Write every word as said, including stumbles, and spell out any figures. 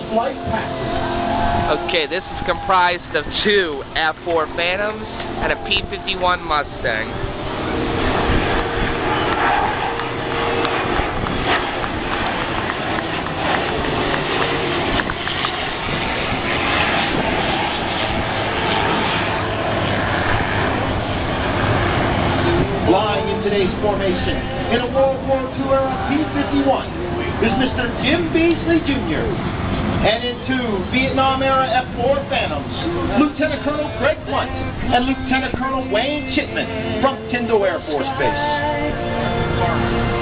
flight path. Okay, this is comprised of two F four Phantoms and a P fifty-one Mustang. Flying in today's formation in a World War Two era P fifty-one is Mister Jim Beasley Junior And in two Vietnam era F four Phantoms, Lieutenant Colonel Greg Blunt and Lieutenant Colonel Wayne Chitman from Tyndall Air Force Base.